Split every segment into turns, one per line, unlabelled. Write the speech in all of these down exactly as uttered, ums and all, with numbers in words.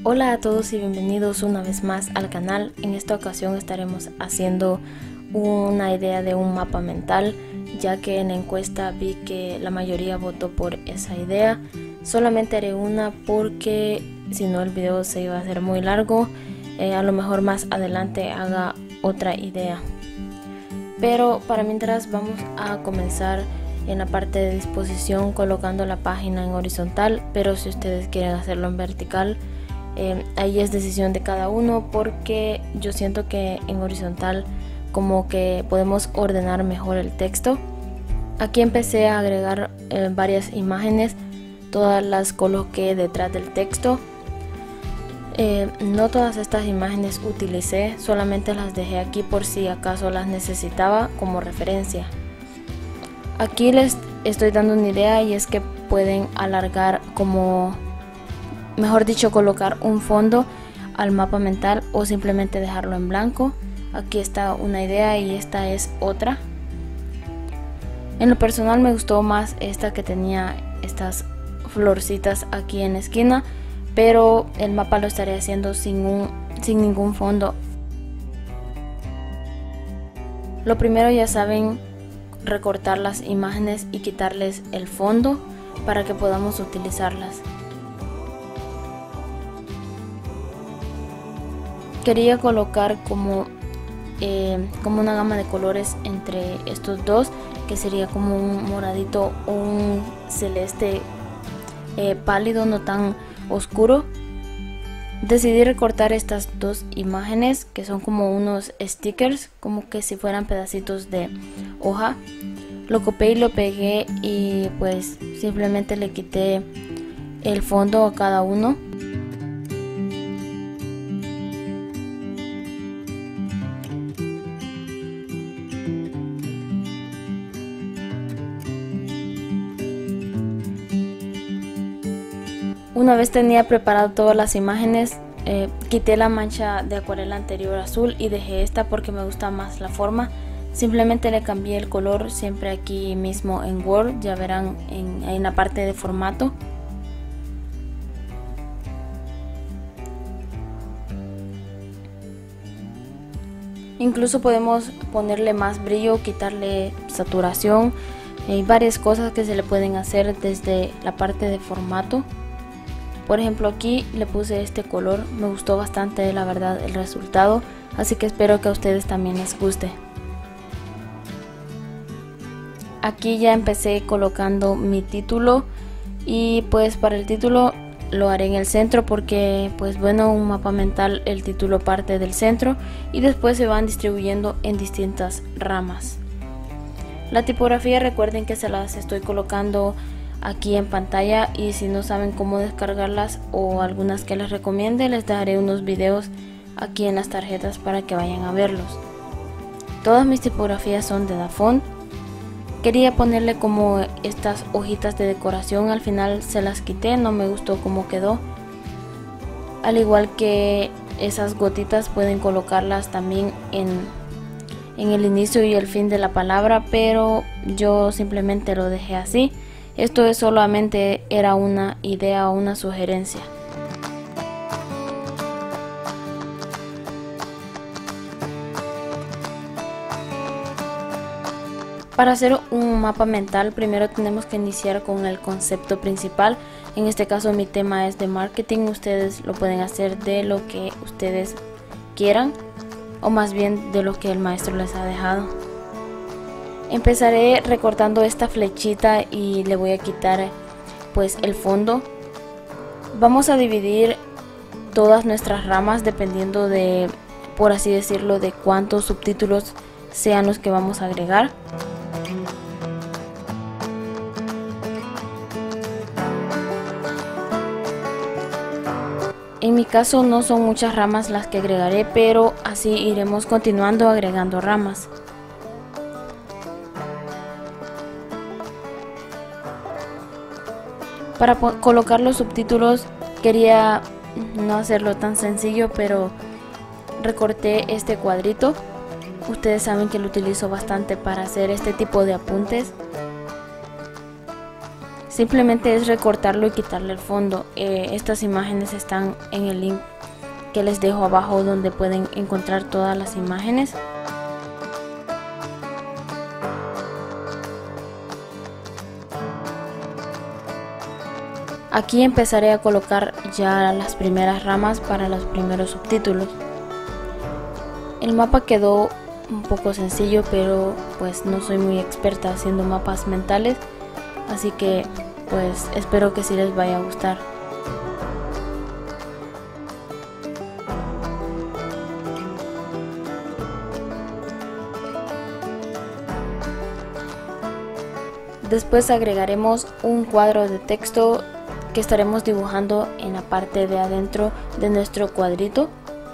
Hola a todos y bienvenidos una vez más al canal. En esta ocasión estaremos haciendo una idea de un mapa mental, ya que en la encuesta vi que la mayoría votó por esa idea. Solamente haré una porque si no el video se iba a hacer muy largo. Eh, a lo mejor más adelante haga otra idea. Pero para mientras vamos a comenzar en la parte de disposición colocando la página en horizontal, pero si ustedes quieren hacerlo en vertical, Eh, ahí es decisión de cada uno, porque yo siento que en horizontal como que podemos ordenar mejor el texto. Aquí empecé a agregar eh, varias imágenes, todas las coloqué detrás del texto. Eh, no todas estas imágenes utilicé, solamente las dejé aquí por si acaso las necesitaba como referencia. Aquí les estoy dando una idea, y es que pueden alargar como... mejor dicho, colocar un fondo al mapa mental o simplemente dejarlo en blanco. Aquí está una idea y esta es otra. En lo personal me gustó más esta que tenía estas florcitas aquí en la esquina, pero el mapa lo estaré haciendo sin, un, sin ningún fondo. Lo primero, ya saben, recortar las imágenes y quitarles el fondo para que podamos utilizarlas. Quería colocar como, eh, como una gama de colores entre estos dos, que sería como un moradito o un celeste eh, pálido, no tan oscuro. Decidí recortar estas dos imágenes, que son como unos stickers, como que si fueran pedacitos de hoja. Lo copié y lo pegué, y pues simplemente le quité el fondo a cada uno. Una vez tenía preparado todas las imágenes, eh, quité la mancha de acuarela anterior azul y dejé esta porque me gusta más la forma. Simplemente le cambié el color, siempre aquí mismo en Word, ya verán en, en la parte de formato. Incluso podemos ponerle más brillo, quitarle saturación. Hay varias cosas que se le pueden hacer desde la parte de formato. Por ejemplo, aquí le puse este color, me gustó bastante la verdad el resultado, así que espero que a ustedes también les guste. Aquí ya empecé colocando mi título, y pues para el título lo haré en el centro porque pues bueno, un mapa mental, el título parte del centro y después se van distribuyendo en distintas ramas. La tipografía, recuerden que se las estoy colocando aquí en pantalla, y si no saben cómo descargarlas o algunas que les recomiende, les dejaré unos videos aquí en las tarjetas para que vayan a verlos. Todas mis tipografías son de Dafont. Quería ponerle como estas hojitas de decoración, al final se las quité, no me gustó cómo quedó. Al igual que esas gotitas pueden colocarlas también en, en el inicio y el fin de la palabra, pero yo simplemente lo dejé así. Esto es solamente era una idea o una sugerencia. Para hacer un mapa mental, primero tenemos que iniciar con el concepto principal. En este caso mi tema es de marketing, ustedes lo pueden hacer de lo que ustedes quieran, o más bien de lo que el maestro les ha dejado. Empezaré recortando esta flechita y le voy a quitar pues el fondo. Vamos a dividir todas nuestras ramas dependiendo de, por así decirlo, de cuántos subtítulos sean los que vamos a agregar. En mi caso no son muchas ramas las que agregaré, pero así iremos continuando agregando ramas. Para colocar los subtítulos quería no hacerlo tan sencillo, pero recorté este cuadrito. Ustedes saben que lo utilizo bastante para hacer este tipo de apuntes. Simplemente es recortarlo y quitarle el fondo. Eh, estas imágenes están en el link que les dejo abajo, donde pueden encontrar todas las imágenes. Aquí empezaré a colocar ya las primeras ramas para los primeros subtítulos. El mapa quedó un poco sencillo, pero pues no soy muy experta haciendo mapas mentales, así que pues espero que sí les vaya a gustar. Después agregaremos un cuadro de texto que estaremos dibujando en la parte de adentro de nuestro cuadrito.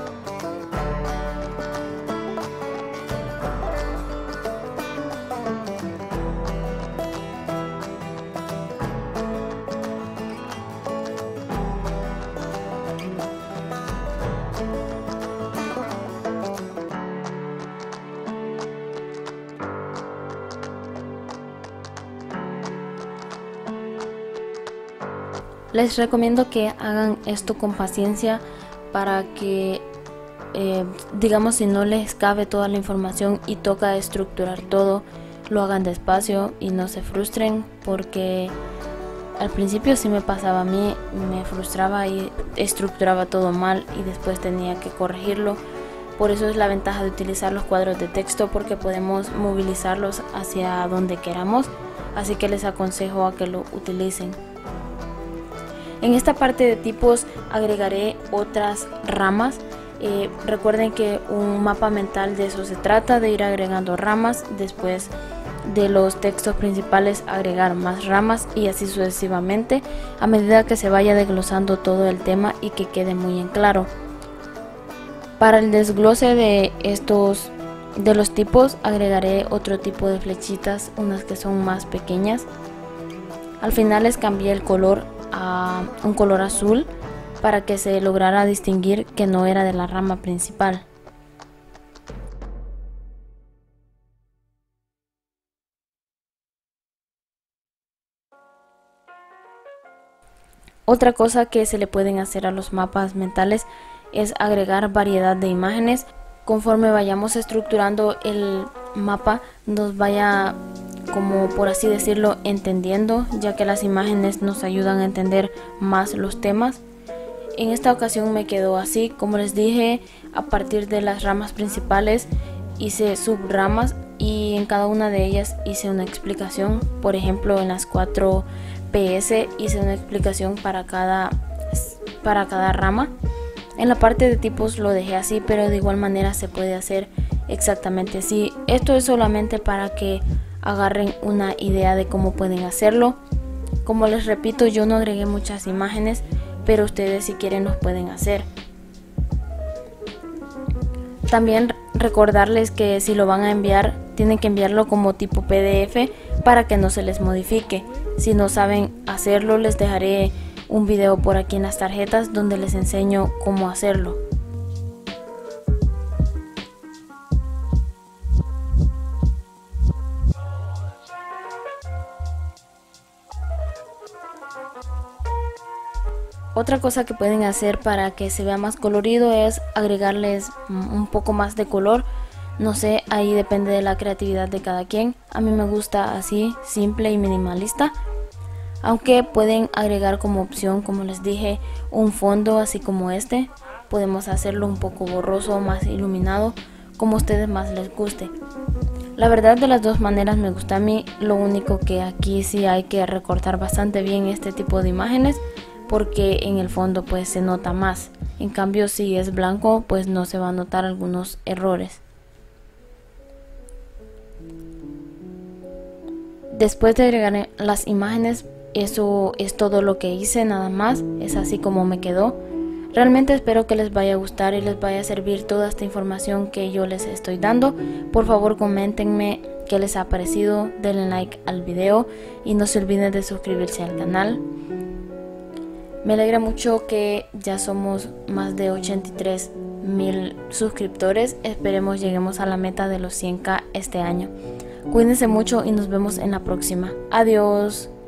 Les recomiendo que hagan esto con paciencia para que, eh, digamos, si no les cabe toda la información y toca estructurar todo, lo hagan despacio y no se frustren, porque al principio sí me pasaba a mí, me frustraba y estructuraba todo mal y después tenía que corregirlo. Por eso es la ventaja de utilizar los cuadros de texto, porque podemos movilizarlos hacia donde queramos, así que les aconsejo a que lo utilicen. En esta parte de tipos agregaré otras ramas. Eh, recuerden que un mapa mental de eso se trata, de ir agregando ramas, después de los textos principales agregar más ramas y así sucesivamente, a medida que se vaya desglosando todo el tema y que quede muy en claro. Para el desglose de estos de los tipos agregaré otro tipo de flechitas, unas que son más pequeñas. Al final les cambié el color a un color azul para que se lograra distinguir que no era de la rama principal. Otra cosa que se le pueden hacer a los mapas mentales es agregar variedad de imágenes. Conforme vayamos estructurando el mapa, nos vaya, como por así decirlo, entendiendo, ya que las imágenes nos ayudan a entender más los temas. En esta ocasión me quedó así, como les dije, a partir de las ramas principales hice subramas y en cada una de ellas hice una explicación. Por ejemplo, en las cuatro P S hice una explicación para cada, para cada rama. En la parte de tipos lo dejé así, pero de igual manera se puede hacer exactamente así. Esto es solamente para que agarren una idea de cómo pueden hacerlo. Como les repito, yo no agregué muchas imágenes, pero ustedes si quieren los pueden hacer. También recordarles que si lo van a enviar, tienen que enviarlo como tipo P D F para que no se les modifique. Si no saben hacerlo, les dejaré un video por aquí en las tarjetas donde les enseño cómo hacerlo. Otra cosa que pueden hacer para que se vea más colorido es agregarles un poco más de color. No sé, ahí depende de la creatividad de cada quien. A mí me gusta así, simple y minimalista. Aunque pueden agregar como opción, como les dije, un fondo así como este. Podemos hacerlo un poco borroso, más iluminado, como a ustedes más les guste. La verdad, de las dos maneras me gusta a mí. Lo único que aquí sí hay que recortar bastante bien este tipo de imágenes, porque en el fondo pues se nota más. En cambio, si es blanco, pues no se va a notar algunos errores. Después de agregar las imágenes, eso es todo lo que hice, nada más. Es así como me quedó. Realmente espero que les vaya a gustar y les vaya a servir toda esta información que yo les estoy dando. Por favor, coméntenme qué les ha parecido, denle like al video y no se olviden de suscribirse al canal. Me alegra mucho que ya somos más de ochenta y tres mil suscriptores. Esperemos lleguemos a la meta de los cien K este año. Cuídense mucho y nos vemos en la próxima. Adiós.